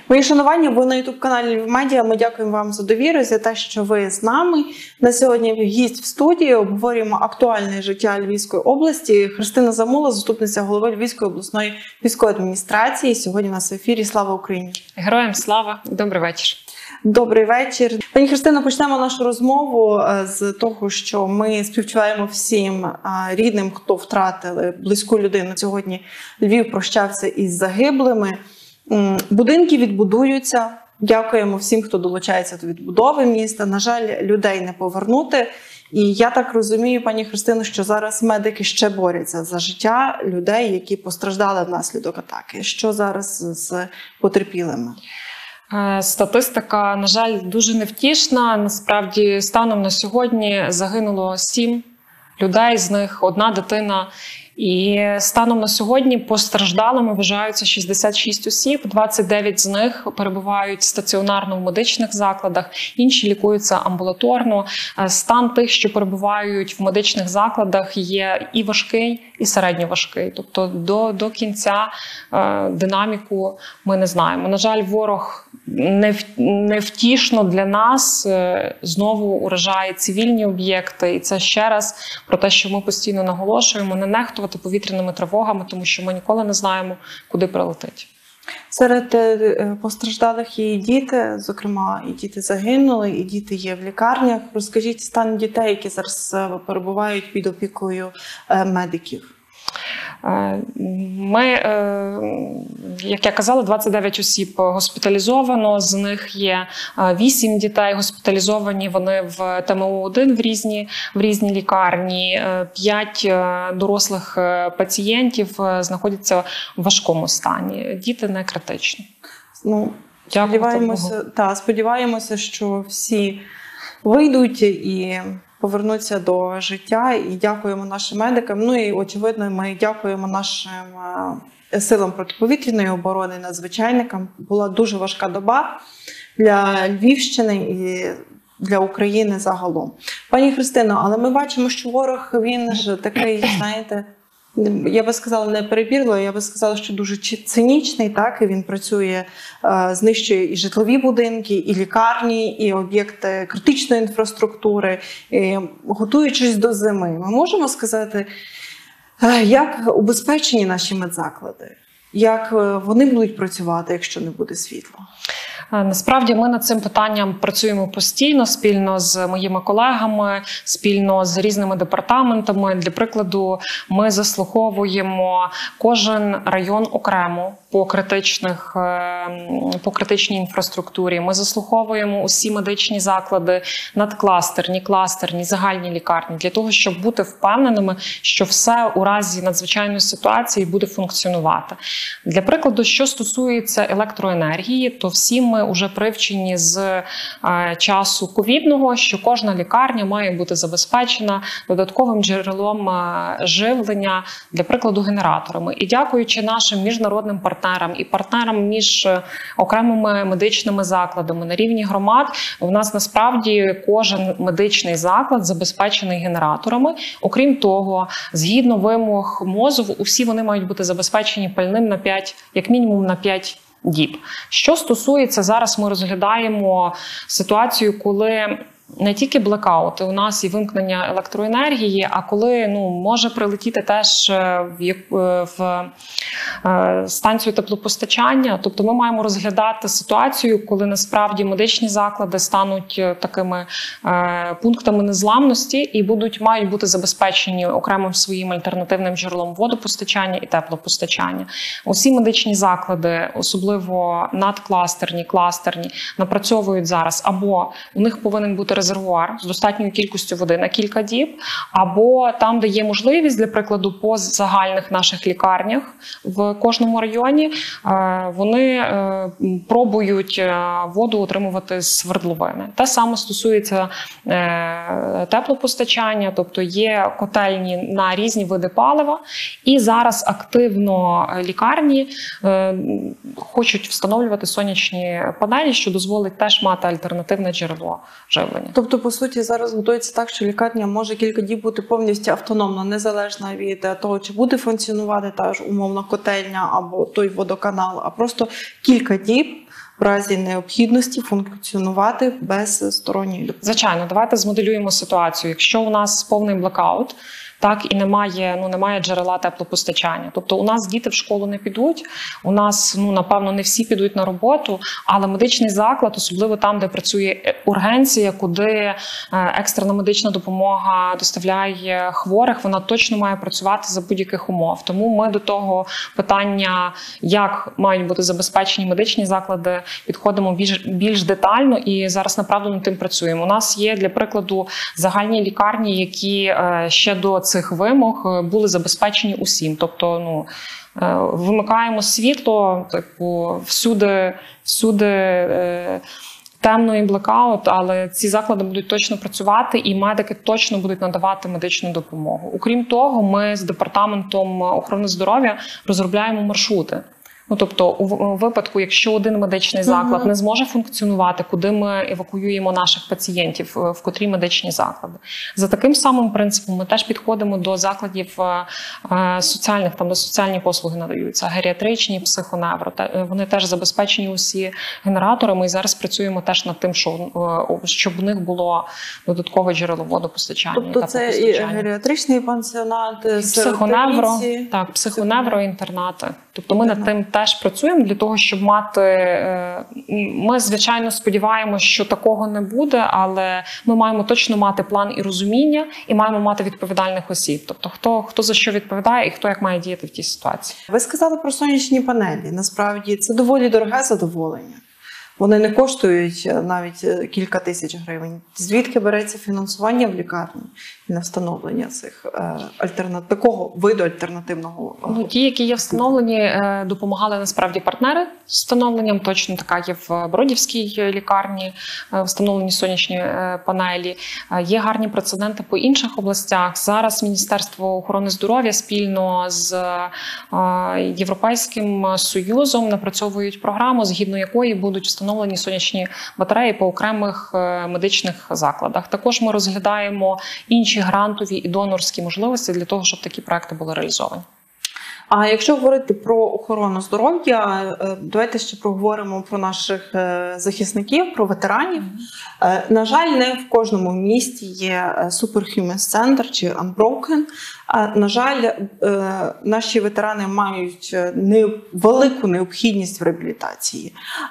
Мої шанування, ви на YouTube-каналі Львів Медіа. Ми дякуємо вам за довіру, за те, що ви з нами. На сьогодні гість в студії. Обговорюємо актуальне життя Львівської області. Христина Замула, заступниця голови Львівської обласної військової адміністрації. Сьогодні у нас в ефірі. Слава Україні! Героям слава! Добрий вечір! Добрий вечір. Пані Христино, почнемо нашу розмову з того, що ми співчуваємо всім рідним, хто втратили близьку людину. Сьогодні Львів прощався із загиблими. Будинки відбудуються. Дякуємо всім, хто долучається до відбудови міста. На жаль, людей не повернути. І я так розумію, пані Христино, що зараз медики ще борються за життя людей, які постраждали внаслідок атаки. Що зараз з потерпілими? Статистика, на жаль, дуже невтішна. Насправді, станом на сьогодні загинуло 7 людей, з них 1 дитина. І станом на сьогодні постраждалими вважаються 66 осіб, 29 з них перебувають стаціонарно в медичних закладах, інші лікуються амбулаторно. Стан тих, що перебувають в медичних закладах, є і важкий, і середньоважкий. Тобто до кінця динаміку ми не знаємо. На жаль, ворог невтішно для нас знову уражає цивільні об'єкти. І це ще раз про те, що ми постійно наголошуємо, не нехтувати повітряними тривогами, тому що ми ніколи не знаємо, куди прилетить. Серед постраждалих є і діти, зокрема, і діти загинули, і діти є в лікарнях. Розкажіть стан дітей, які зараз перебувають під опікою медиків. Ми, як я казала, 29 осіб госпіталізовано, з них є 8 дітей госпіталізовані, вони в ТМО-1 в різні лікарні, 5 дорослих пацієнтів знаходяться в важкому стані, діти не критичні. Сподіваємося, що всі вийдуть і повернуться до життя, і дякуємо нашим медикам. Ну і, очевидно, ми дякуємо нашим силам протиповітряної оборони, надзвичайникам. Була дуже важка доба для Львівщини і для України загалом. Пані Христино, але ми бачимо, що ворог, він ж такий, знаєте, я би сказала, не перебірливий, я би сказала, що дуже цинічний, так, і він працює, знищує і житлові будинки, і лікарні, і об'єкти критичної інфраструктури, і, готуючись до зими. Ми можемо сказати, як убезпечені наші медзаклади, як вони будуть працювати, якщо не буде світла? Насправді ми над цим питанням працюємо постійно, спільно з моїми колегами, спільно з різними департаментами. Для прикладу, ми заслуховуємо кожен район окремо по критичній інфраструктурі. Ми заслуховуємо усі медичні заклади, надкластерні, кластерні, загальні лікарні, для того, щоб бути впевненими, що все у разі надзвичайної ситуації буде функціонувати. Для прикладу, що стосується електроенергії, то всі ми вже привчені з часу ковідного, що кожна лікарня має бути забезпечена додатковим джерелом живлення, для прикладу, генераторами. І дякуючи нашим міжнародним партнерам і партнерам між окремими медичними закладами на рівні громад, у нас насправді кожен медичний заклад забезпечений генераторами. Окрім того, згідно вимог МОЗу, усі вони мають бути забезпечені пальним на 5, як мінімум на 5 діб. Що стосується, зараз ми розглядаємо ситуацію, коли не тільки блекаути, у нас і вимкнення електроенергії, а коли може прилетіти теж в станцію теплопостачання. Тобто ми маємо розглядати ситуацію, коли насправді медичні заклади стануть такими пунктами незламності і мають бути забезпечені окремим своїм альтернативним джерелом водопостачання і теплопостачання. Усі медичні заклади, особливо надкластерні, кластерні, напрацьовують зараз або у них повинен бути резервуар з достатньою кількістю води на кілька діб, або там, де є можливість, для прикладу, по загальних наших лікарнях в кожному районі, вони пробують воду отримувати з свердловини. Те саме стосується теплопостачання, тобто є котельні на різні види палива, і зараз активно лікарні хочуть встановлювати сонячні панелі, що дозволить теж мати альтернативне джерело живлення. Тобто, по суті, зараз готується так, що лікарня може кілька діб бути повністю автономна, незалежна від того, чи буде функціонувати та ж умовно котельня або той водоканал, а просто кілька діб в разі необхідності функціонувати без сторонньої допомоги. Звичайно, давайте змоделюємо ситуацію. Якщо у нас повний блекаут, так, і немає джерела теплопостачання. Тобто у нас діти в школу не підуть, у нас, напевно, не всі підуть на роботу, але медичний заклад, особливо там, де працює ургенція, куди екстрена медична допомога доставляє хворих, вона точно має працювати за будь-яких умов. Тому ми до того питання, як мають бути забезпечені медичні заклади, підходимо більш детально і зараз, направду, над тим працюємо. У нас є, для прикладу, загальні лікарні, які ще до цих вимог були забезпечені усім. Тобто, вимикаємо світло, всюди темно і блекаут, але ці заклади будуть точно працювати і медики точно будуть надавати медичну допомогу. Окрім того, ми з Департаментом охорони здоров'я розробляємо маршрути. Тобто, у випадку, якщо один медичний заклад не зможе функціонувати, куди ми евакуюємо наших пацієнтів, в котрі медичні заклади. За таким самим принципом ми теж підходимо до закладів соціальних, там де соціальні послуги надаються, геріатричні, психоневро. Вони теж забезпечені усі генераторами і зараз працюємо теж над тим, щоб у них було додаткове джерело водопостачання. Тобто це і геріатричний пансіонат, психоневро, так, психоневро, інтернати. Тобто ми над тим теж працюємо для того, щоб мати... Ми, звичайно, сподіваємося, що такого не буде, але ми маємо точно мати план і розуміння, і маємо мати відповідальних осіб. Тобто хто за що відповідає і хто як має діяти в тій ситуації. Ви сказали про сонячні панелі. Насправді це доволі дороге задоволення. Вони не коштують навіть кілька тисяч гривень. Звідки береться фінансування в лікарні на встановлення цих такого виду альтернативного? Ті, які є встановлені, допомагали насправді партнери з встановленням. Точно така є в Бродівській лікарні встановлені сонячні панелі. Є гарні прецеденти по інших областях. Зараз Міністерство охорони здоров'я спільно з Європейським Союзом напрацьовують програму, згідно якої будуть встановлені сонячні батареї по окремих медичних закладах. Також ми розглядаємо інші грантові і донорські можливості для того, щоб такі проекти були реалізовані. А якщо говорити про охорону здоров'я, давайте ще проговоримо про наших захисників, про ветеранів. На жаль, не в кожному місті є Superhuman Center чи Unbroken. На жаль, наші ветерани мають велику необхідність в реабілітації.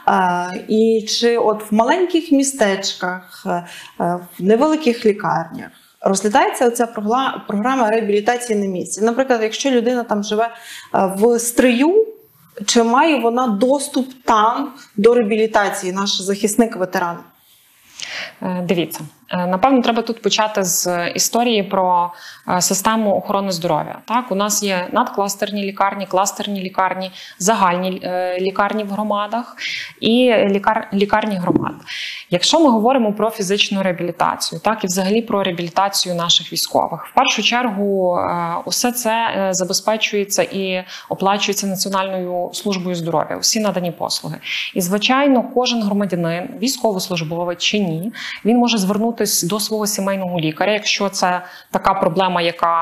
І чи от в маленьких містечках, в невеликих лікарнях розглядається оця програма реабілітації на місці? Наприклад, якщо людина там живе в Стрию, чи має вона доступ там до реабілітації, наш захисник-ветеран? Дивіться, напевно, треба тут почати з історії про систему охорони здоров'я. Так, у нас є надкластерні лікарні, кластерні лікарні, загальні лікарні в громадах і лікарні громад. Якщо ми говоримо про фізичну реабілітацію, так, і взагалі про реабілітацію наших військових, в першу чергу усе це забезпечується і оплачується Національною службою здоров'я, усі надані послуги. І, звичайно, кожен громадянин, військовослужбовець чи ні, він може звернутися до свого сімейного лікаря, якщо це така проблема,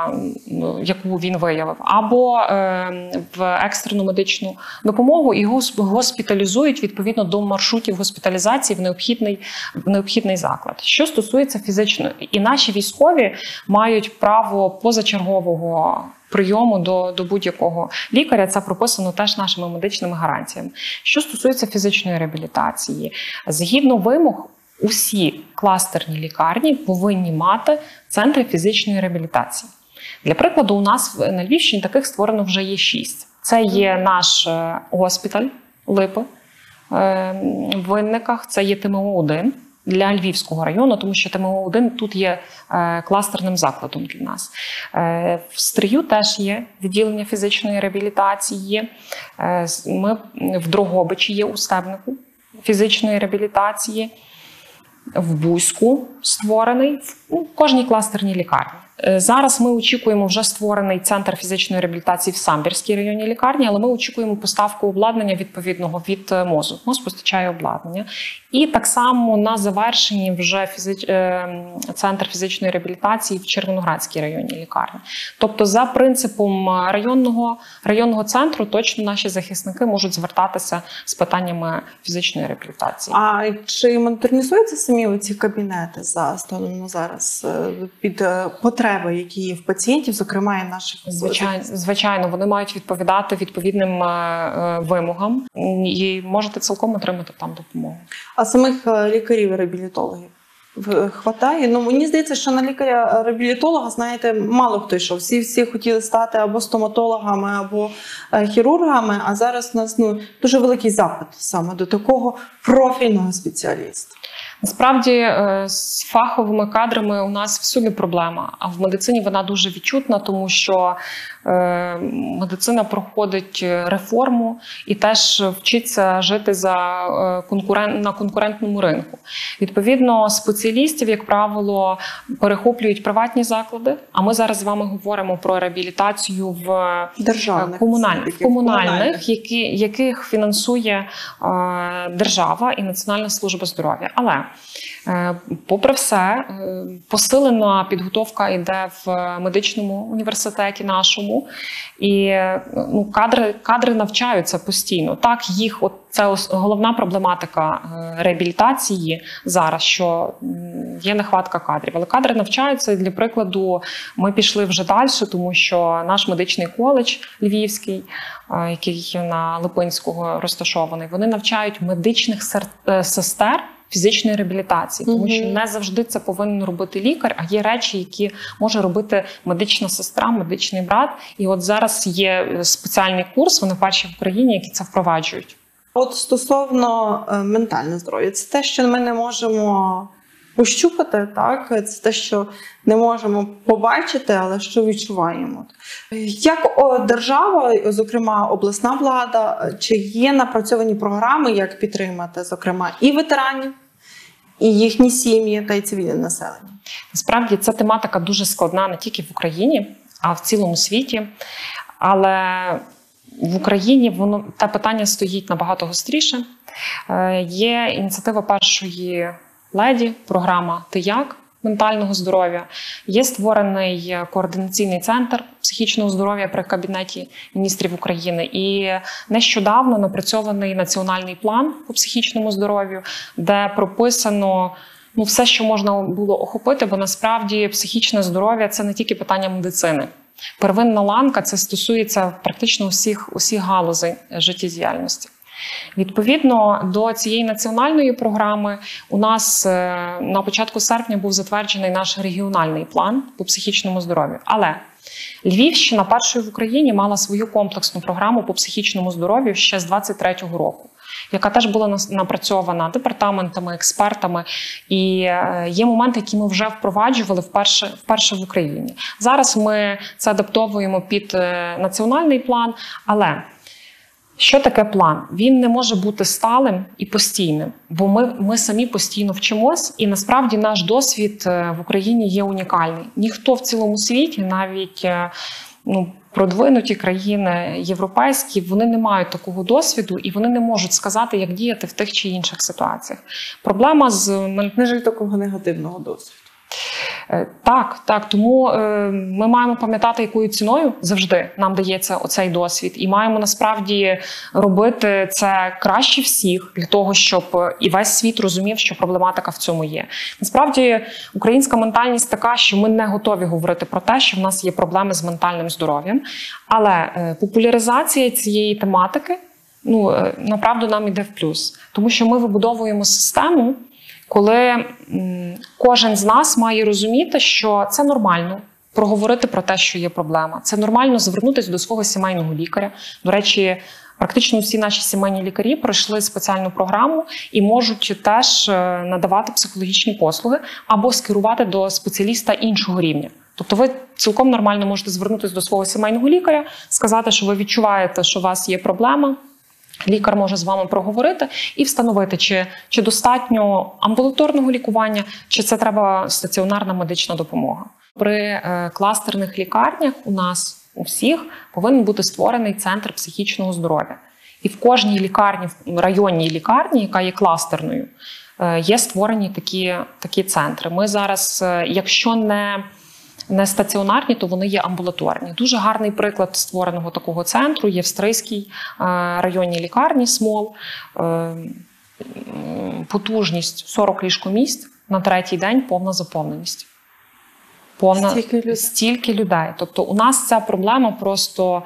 яку він виявив, або в екстрену медичну допомогу, і його госпіталізують відповідно до маршрутів госпіталізації в необхідний заклад. Що стосується фізичної, і наші військові мають право позачергового прийому до будь-якого лікаря, це прописано теж нашими медичними гарантіями. Що стосується фізичної реабілітації, згідно вимог, усі кластерні лікарні повинні мати центри фізичної реабілітації. Для прикладу, у нас на Львівщині таких створено вже є 6. Це є наш госпіталь Липи в Винниках, це є ТМО-1 для Львівського району, тому що ТМО-1 тут є кластерним закладом для нас. В Стрию теж є відділення фізичної реабілітації. Ми в Дрогобичі є у Стебнику фізичної реабілітації. В Буську створений, в кожній кластерній лікарні. Зараз ми очікуємо вже створений центр фізичної реабілітації в Самбірській районній лікарні, але ми очікуємо поставку обладнання відповідного від МОЗу. МОЗ постачає обладнання. І так само на завершенні вже центр фізичної реабілітації в Червоноградській районній лікарні. Тобто за принципом районного центру точно наші захисники можуть звертатися з питаннями фізичної реабілітації. А чи модернізуються самі ці кабінети за станом на зараз під потреби, які є в пацієнтів, зокрема і наших? Звичайно, вони мають відповідати відповідним вимогам і можете цілком отримати там допомогу. А самих лікарів-реабілітологів хватає? Ну, мені здається, що на лікаря-реабілітолога, знаєте, мало хто йшов. Всі хотіли стати або стоматологами, або хірургами, а зараз у нас дуже великий запит саме до такого профільного спеціаліста. Насправді, з фаховими кадрами у нас всюди проблема, а в медицині вона дуже відчутна, тому що медицина проходить реформу і теж вчиться жити на конкурентному ринку. Відповідно, спеціалістів, як правило, перехоплюють приватні заклади, а ми зараз з вами говоримо про реабілітацію в комунальних, яких фінансує держава і Національна служба здоров'я. Але попри все, посилена підготовка йде в медичному університеті нашому, і кадри навчаються постійно. Так, це головна проблематика реабілітації зараз, що є нехватка кадрів. Але кадри навчаються, і для прикладу, ми пішли вже далі, тому що наш медичний коледж Львівський, який на Липинського розташований, вони навчають медичних сестер фізичної реабілітації, тому що не завжди це повинен робити лікар, а є речі, які може робити медична сестра, медичний брат. І от зараз є спеціальний курс, вони перші в Україні, які це впроваджують. От стосовно ментального здоров'я, це те, що ми не можемо пощупати, так? Це те, що не можемо побачити, але що відчуваємо. Як держава, зокрема обласна влада, чи є напрацьовані програми, як підтримати, зокрема, і ветеранів, і їхні сім'ї, та й цивільне населення? Насправді, ця тематика дуже складна не тільки в Україні, а в цілому світі. Але в Україні те питання стоїть набагато гостріше. Є ініціатива першої леді, програма «Ти як?», ментального здоров'я. Є створений координаційний центр психічного здоров'я при Кабінеті міністрів України. І нещодавно напрацьований національний план по психічному здоров'ю, де прописано все, що можна було охопити, бо насправді психічне здоров'я – це не тільки питання медицини. Первинна ланка – це стосується практично усіх галузей життєдіяльності. Відповідно до цієї національної програми у нас на початку серпня був затверджений наш регіональний план по психічному здоров'ю. Але Львівщина першою в Україні мала свою комплексну програму по психічному здоров'ю ще з 23-го року, яка теж була напрацьована департаментами, експертами. І є моменти, які ми вже впроваджували вперше в Україні. Зараз ми це адаптовуємо під національний план, але що таке план? Він не може бути сталим і постійним, бо ми самі постійно вчимось, і насправді наш досвід в Україні є унікальний. Ніхто в цілому світі, навіть продвинуті країни європейські, вони не мають такого досвіду і вони не можуть сказати, як діяти в тих чи інших ситуаціях. Проблема не жаль такого негативного досвіду. Так. Тому ми маємо пам'ятати, якою ціною завжди нам дається оцей досвід. І маємо насправді робити це краще всіх, для того, щоб і весь світ розумів, що проблематика в цьому є. Насправді, українська ментальність така, що ми не готові говорити про те, що в нас є проблеми з ментальним здоров'ям. Але популяризація цієї тематики, направду нам іде в плюс. Тому що ми вибудовуємо систему, коли кожен з нас має розуміти, що це нормально проговорити про те, що є проблема. Це нормально звернутися до свого сімейного лікаря. До речі, практично всі наші сімейні лікарі пройшли спеціальну програму і можуть теж надавати психологічні послуги або скерувати до спеціаліста іншого рівня. Тобто ви цілком нормально можете звернутися до свого сімейного лікаря, сказати, що ви відчуваєте, що у вас є проблема. Лікар може з вами проговорити і встановити, чи достатньо амбулаторного лікування, чи це треба стаціонарна медична допомога. При кластерних лікарнях у нас у всіх повинен бути створений центр психічного здоров'я. І в кожній лікарні, в районній лікарні, яка є кластерною, є створені такі центри. Ми зараз, якщо не стаціонарні, то вони є амбулаторні. Дуже гарний приклад створеного такого центру є в Стрийській районній лікарні СМОЛ. Потужність 40 ліжкомісць, на третій день повна заповненість. Стільки людей. Тобто у нас ця проблема просто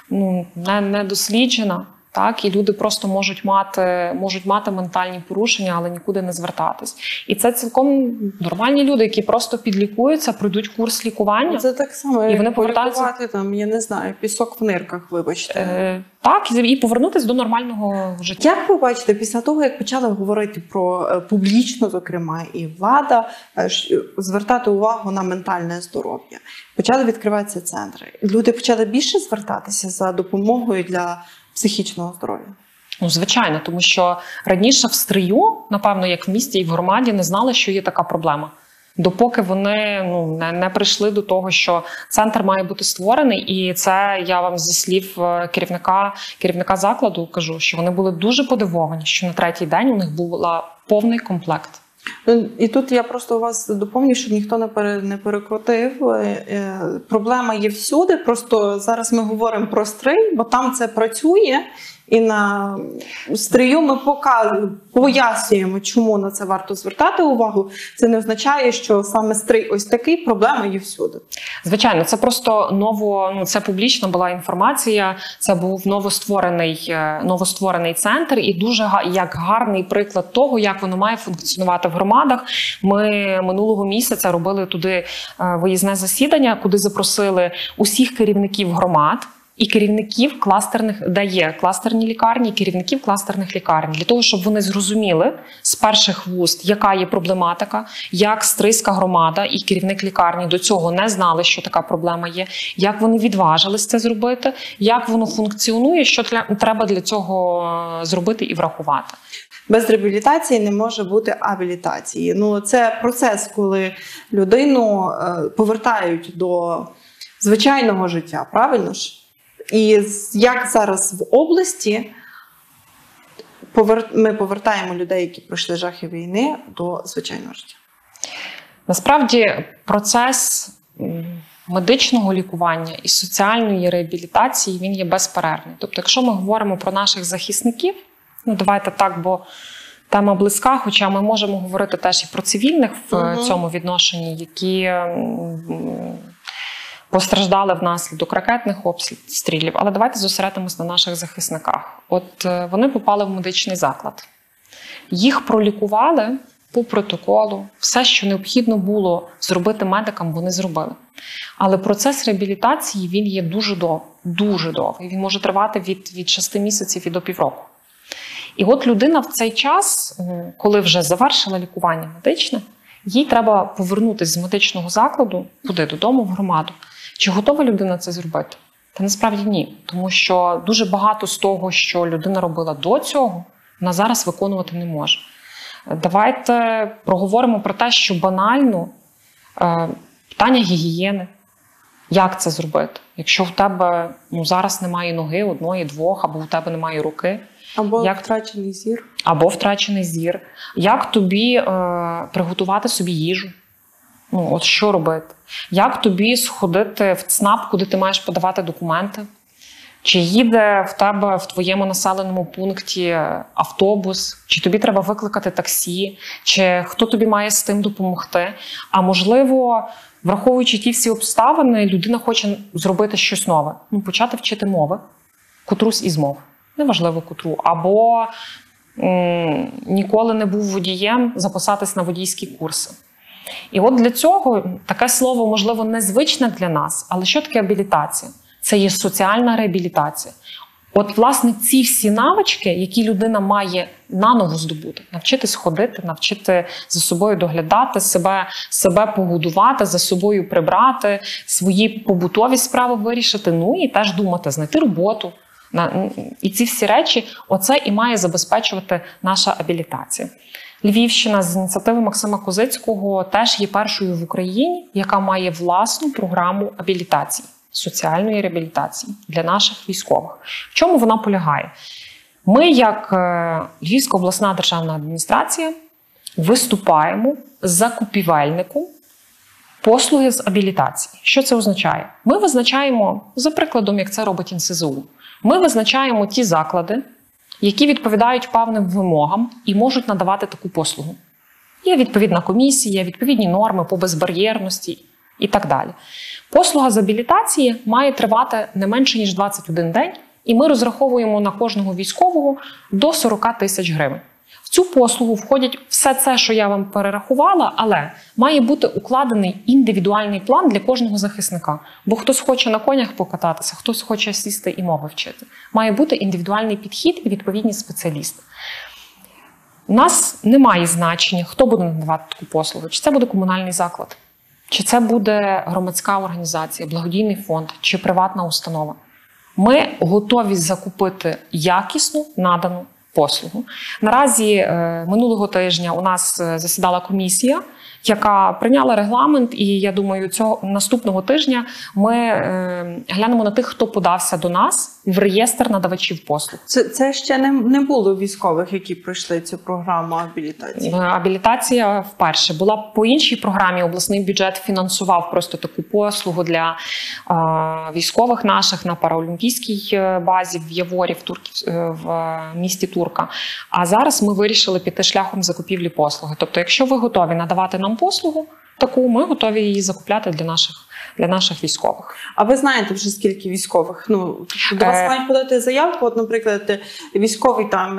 не досліджена. Так, і люди просто можуть мати ментальні порушення, але нікуди не звертатись. І це цілком нормальні люди, які просто підлікуються, пройдуть курс лікування. Це так само, і вони повертаються там, я не знаю, пісок в нирках, вибачте. Так, і повернутися до нормального життя. Як ви бачите, після того, як почали говорити про публічно, зокрема, і влада, звертати увагу на ментальне здоров'я, почали відкриватися центри. Люди почали більше звертатися за допомогою для психічного здоров'я? Ну, звичайно, тому що раніше в Стрию, напевно, як в місті і в громаді, не знали, що є така проблема. Допоки вони не прийшли до того, що центр має бути створений, і це я вам зі слів керівника закладу кажу, що вони були дуже подивовані, що на третій день у них був повний комплект. І тут я просто вас доповню, щоб ніхто не перекрутив. Проблема є всюди, просто зараз ми говоримо про Стрий, бо там це працює, і на Стрию ми пояснюємо, чому на це варто звертати увагу. Це не означає, що саме Стрий ось такий, проблема є всюди. Звичайно, це просто це публічна була інформація, це був новостворений центр, і дуже як гарний приклад того, як воно має функціонувати в громадах. Ми минулого місяця робили туди виїзне засідання, куди запросили усіх керівників громад, і керівників кластерних, де є кластерні лікарні, і керівників кластерних лікарень, для того, щоб вони зрозуміли з перших вуст, яка є проблематика, як Стрийська громада і керівник лікарні до цього не знали, що така проблема є, як вони відважились це зробити, як воно функціонує, що треба для цього зробити і врахувати. Без реабілітації не може бути абілітації. Це процес, коли людину повертають до звичайного життя, правильно ж? І як зараз в області ми повертаємо людей, які пройшли жахи війни, до звичайного життя? Насправді процес медичного лікування і соціальної реабілітації, він є безперервний. Тобто, якщо ми говоримо про наших захисників, давайте так, бо тема близька, хоча ми можемо говорити теж і про цивільних в цьому відношенні, які постраждали внаслідок ракетних обстрілів. Але давайте зосередимось на наших захисниках. От вони попали в медичний заклад. Їх пролікували по протоколу. Все, що необхідно було зробити медикам, вони зробили. Але процес реабілітації, він є дуже довгий. Він може тривати від 6 місяців і до півроку. І от людина в цей час, коли вже завершила лікування медичне, їй треба повернутися з медичного закладу, куди? Додому, в громаду. Чи готова людина це зробити? Та насправді ні. Тому що дуже багато з того, що людина робила до цього, вона зараз виконувати не може. Давайте проговоримо про те, що банально питання гігієни. Як це зробити? Якщо в тебе зараз немає ноги, одної, двох, або в тебе немає руки. Втрачений зір. Або втрачений зір. Як тобі приготувати собі їжу? От що робити? Як тобі сходити в ЦНАП, куди ти маєш подавати документи? Чи їде в тебе в твоєму населеному пункті автобус? Чи тобі треба викликати таксі? Чи хто тобі має з тим допомогти? А можливо, враховуючи ті всі обставини, людина хоче зробити щось нове. Почати вчити мови. Котрусь із мов. Неважливо котру. Або ніколи не був водієм, записатись на водійські курси. І от для цього таке слово, можливо, незвичне для нас, але що таке абілітація? Це є соціальна реабілітація. От, власне, ці всі навички, які людина має наново здобути, навчитись ходити, навчити за собою доглядати, себе погодувати, за собою прибрати, свої побутові справи вирішити, і теж думати, знайти роботу. І ці всі речі, оце і має забезпечувати наша абілітація. Львівщина з ініціативи Максима Козицького теж є першою в Україні, яка має власну програму абілітації, соціальної реабілітації для наших військових. В чому вона полягає? Ми, як Львівська обласна державна адміністрація, виступаємо закупівельником послуги з абілітації. Що це означає? Ми визначаємо, за прикладом, як це робить НСЗУ, ми визначаємо ті заклади, які відповідають певним вимогам і можуть надавати таку послугу. Є відповідна комісія, відповідні норми по безбар'єрності і так далі. Послуга з абілітації має тривати не менше, ніж 21 день, і ми розраховуємо на кожного військового до 40 тисяч гривень. В цю послугу входять все це, що я вам перерахувала, але має бути укладений індивідуальний план для кожного захисника. Бо хтось хоче на конях покататися, хтось хоче сісти і мови вчити. Має бути індивідуальний підхід і відповідні спеціалісти. У нас немає значення, хто буде надавати таку послугу. Чи це буде комунальний заклад, чи це буде громадська організація, благодійний фонд, чи приватна установа. Ми готові закупити якісну надану послугу. Наразі минулого тижня у нас засідала комісія, яка прийняла регламент, і я думаю, цього наступного тижня ми глянемо на тих, хто подався до нас в реєстр надавачів послуг. Це ще не було військових, які пройшли цю програму абілітації? Абілітація вперше. Була по іншій програмі, обласний бюджет фінансував просто таку послугу для військових наших на параолімпійській базі в Яворі, в місті Турка. А зараз ми вирішили піти шляхом закупівлі послуги. Тобто, якщо ви готові надавати нам послугу таку, ми готові її закупляти для наших військових. А ви знаєте вже скільки військових? До вас мають подати заявку, от, наприклад, військовий там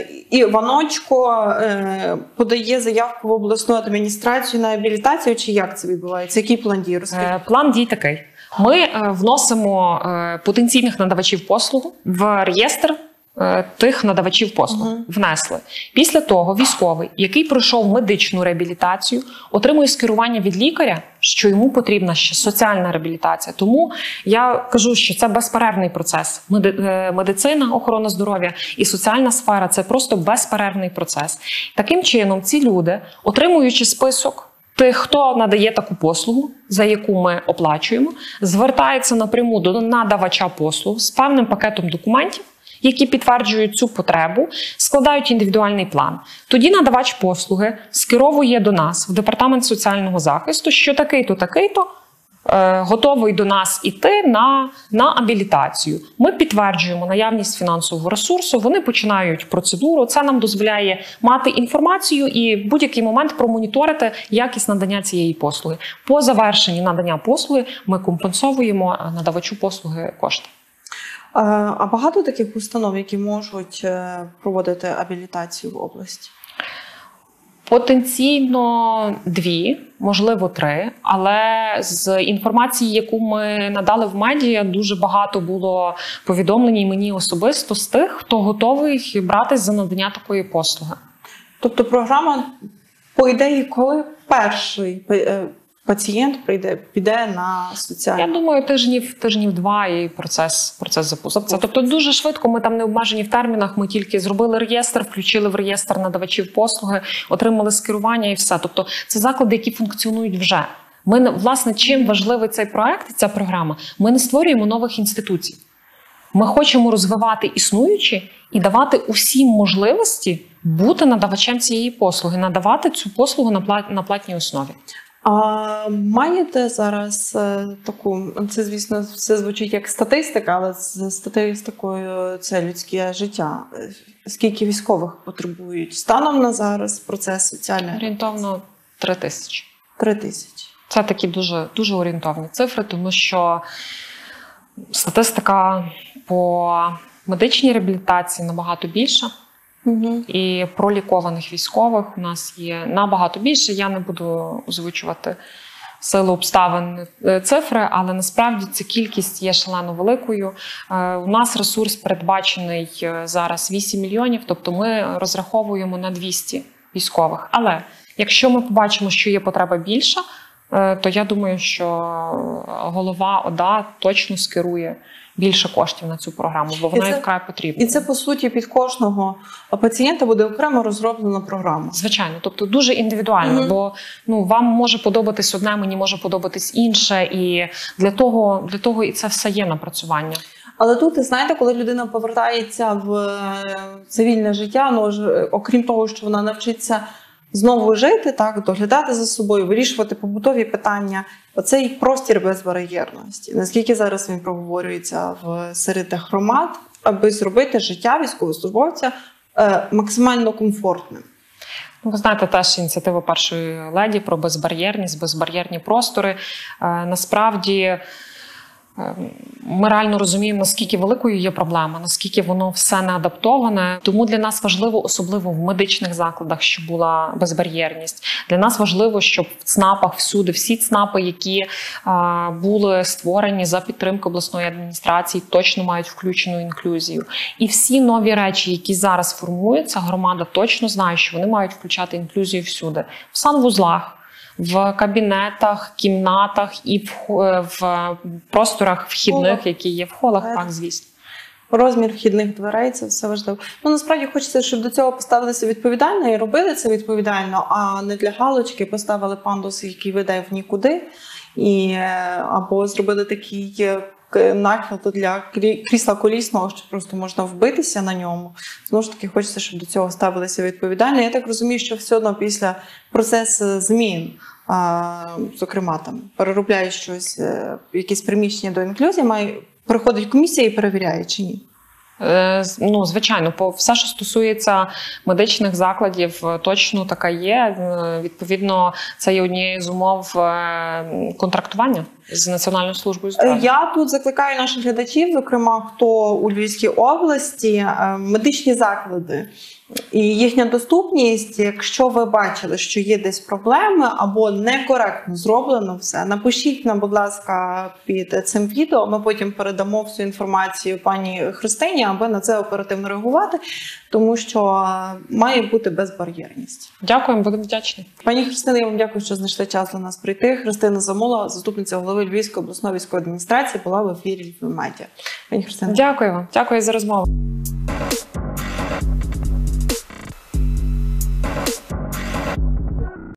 Іваночко подає заявку в обласну адміністрацію на абілітацію, чи як це відбувається? Який план дій? План дій такий. Ми вносимо потенційних надавачів послуг в реєстр тих надавачів послуг. Внесли. Після того військовий, який пройшов медичну реабілітацію, отримує скерування від лікаря, що йому потрібна ще соціальна реабілітація. Тому я кажу, що це безперервний процес. Медицина, охорона здоров'я і соціальна сфера – це просто безперервний процес. Таким чином, ці люди, отримуючи список тих, хто надає таку послугу, за яку ми оплачуємо, звертаються напряму до надавача послуг з певним пакетом документів, які підтверджують цю потребу, складають індивідуальний план. Тоді надавач послуги скеровує до нас в Департамент соціального захисту, що такий-то готовий до нас іти на абілітацію. Ми підтверджуємо наявність фінансового ресурсу, вони починають процедуру. Це нам дозволяє мати інформацію і в будь-який момент промоніторити якість надання цієї послуги. По завершенні надання послуги ми компенсовуємо надавачу послуги кошти. А багато таких установ, які можуть проводити абілітацію в області? Потенційно 2, можливо 3, але з інформації, яку ми надали в медіа, дуже багато було повідомлень і мені особисто з тих, хто готовий братись за надання такої послуги. Тобто програма, по ідеї, коли перший пацієнт піде на соціальну? Я думаю, тижнів 2 і процес запуститься. Тобто дуже швидко, ми там не обмежені в термінах, ми тільки зробили реєстр, включили в реєстр надавачів послуги, отримали скерування і все. Тобто це заклади, які функціонують вже. Ми, власне, чим важливий цей проект, ця програма, ми не створюємо нових інституцій. Ми хочемо розвивати існуючі і давати усім можливості бути надавачем цієї послуги, надавати цю послугу на платній основі. А маєте зараз таку, це, звісно, все звучить як статистика, але з статистикою це людське життя. Скільки військових потребують станом на зараз процес соціальний? Орієнтовно 3 тисячі. 3 тисячі. Це такі дуже, дуже орієнтовні цифри, тому що статистика по медичній реабілітації набагато більша. І пролікованих військових у нас є набагато більше. Я не буду озвучувати силу обставин цифри, але насправді ця кількість є шалено великою. У нас ресурс передбачений зараз 8 мільйонів, тобто ми розраховуємо на 200 військових. Але якщо ми побачимо, що є потреба більша, то я думаю, що голова ОДА точно скерує більше коштів на цю програму, бо вона є вкрай потрібна. І це, по суті, під кожного пацієнта буде окремо розроблена програма. Звичайно, тобто дуже індивідуально, бо вам може подобатись одне, мені може подобатись інше, і для того і це все є напрацювання. Але тут, знаєте, коли людина повертається в цивільне життя, окрім того, що вона навчиться знову жити, так, доглядати за собою, вирішувати побутові питання, оцей простір безбар'єрності, наскільки зараз він проговорюється серед громад, аби зробити життя військовослужбовця максимально комфортним. Ви знаєте, теж ініціатива першої леді про безбар'єрність, безбар'єрні простори. Насправді, ми реально розуміємо, наскільки великою є проблема, наскільки воно все не адаптоване. Тому для нас важливо, особливо в медичних закладах, щоб була безбар'єрність. Для нас важливо, щоб в ЦНАПах всюди, всі ЦНАПи, які були створені за підтримки обласної адміністрації, точно мають включену інклюзію. І всі нові речі, які зараз формуються, громада точно знає, що вони мають включати інклюзію всюди. В санвузлах, в кабінетах, кімнатах і в просторах вхідних, які є в холах, так, звісно. Розмір вхідних дверей – це все важливо. Насправді хочеться, щоб до цього поставилися відповідально і робили це відповідально, а не для галочки поставили пандус, який веде в нікуди, або зробили такий нахил для крісла колісного, що просто можна вбитися на ньому. Знову ж таки, хочеться, щоб до цього ставилися відповідально. Я так розумію, що все одно після процесу змін, зокрема, там, переробляють щось, якісь приміщення до інклюзії, приходить комісія і перевіряє, чи ні? Звичайно, все, що стосується медичних закладів, точно така є. Відповідно, це є однією з умов контрактування з Національною службою здоров'я. Я тут закликаю наших глядачів, зокрема, хто у Львівській області, медичні заклади і їхня доступність. Якщо ви бачили, що є десь проблеми або некоректно зроблено все, напишіть нам, будь ласка, під цим відео. Ми потім передамо всю інформацію пані Христині, аби на це оперативно реагувати, тому що має бути безбар'єрність. Дякуємо, будемо вдячні. Пані Христина, я вам дякую, що знайшли час до нас прийти. Христина Замула, заступниця голови Львівської обласної військової адміністрації, була в ефірі Львівмедіа. Пані Христина. Дякую вам. Дякую за розмову.